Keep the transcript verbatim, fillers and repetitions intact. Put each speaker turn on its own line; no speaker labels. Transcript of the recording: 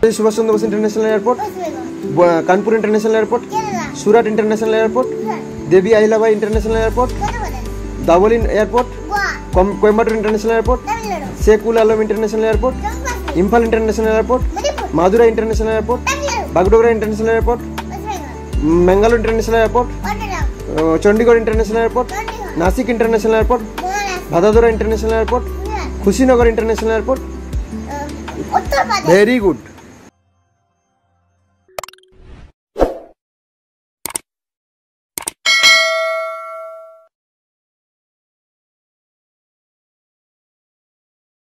Subhash Chandra Bose international airport, Kanpur international airport, Surat international airport, Devi Ahilyabai international airport, Dabolim airport, Coimbatore international airport, Sheikh ul Alam international airport, Imphal international airport, Madurai international airport, Bagdogra international airport, Mangalore international airport, Chandigarh international airport, Nashik international airport, Vadodara international airport, Kushinagar international airport. Very good.